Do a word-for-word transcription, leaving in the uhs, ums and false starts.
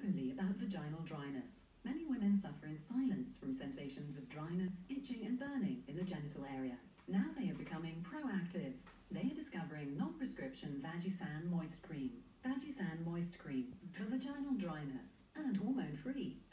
openly about vaginal dryness. Many women suffer in silence from sensations of dryness, itching and burning in the genital area. Now they are becoming proactive. They are discovering non-prescription Vagina Moist Cream. Vagina Moist Cream for vaginal dryness and hormone-free.